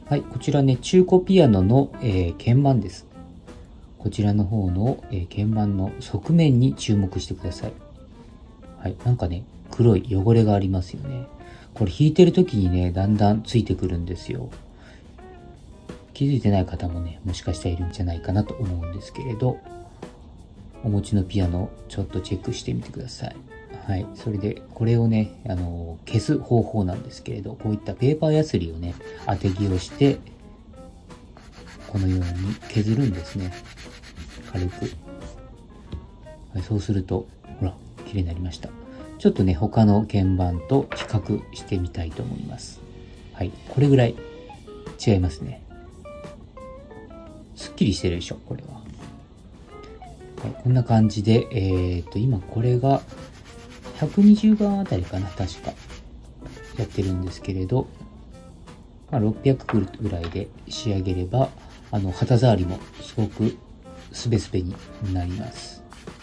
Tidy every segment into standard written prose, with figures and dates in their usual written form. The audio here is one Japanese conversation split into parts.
はい、こちらね、中古ピアノの、鍵盤です。こちらの方の、鍵盤の側面に注目してください。はい、なんかね、黒い汚れがありますよね。これ弾いてる時にね、だんだんついてくるんですよ。気づいてない方もね、もしかしたらいるんじゃないかなと思うんですけれど、お持ちのピアノ、ちょっとチェックしてみてください。はい。それで、これをね、消す方法なんですけれど、こういったペーパーヤスリをね、当て木をして、このように削るんですね。軽く。はい、そうすると、ほら、綺麗になりました。ちょっとね、他の鍵盤と比較してみたいと思います。はい。これぐらい違いますね。すっきりしてるでしょ、これは。はい、こんな感じで、今これが120番あたりかな、確か。やってるんですけれど、600ぐらいで仕上げれば、肌触りもすごくスベスベになります。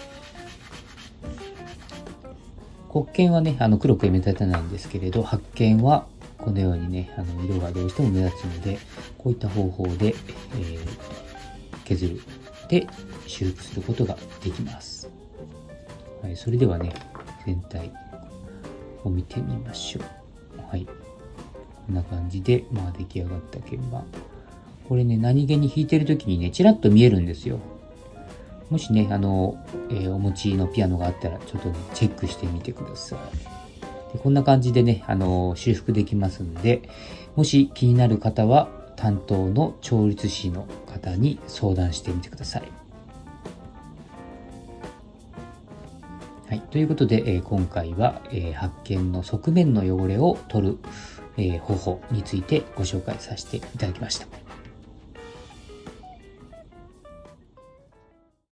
黒鍵はね、黒く目立たないんですけれど、白鍵はこのようにね、色がどうしても目立つので、こういった方法で、削る。で、修復することができます。はい、それではね、全体を見てみましょう。はい。こんな感じで、出来上がった鍵盤。これね、何気に弾いてる時にね、ちらっと見えるんですよ。もしね、お持ちのピアノがあったら、ちょっとね、チェックしてみてください。でこんな感じでね、修復できますので、もし気になる方は、担当の調律師の方に相談してみてください。はい、ということで、今回は、白鍵の側面の汚れを取る、方法についてご紹介させていただきました。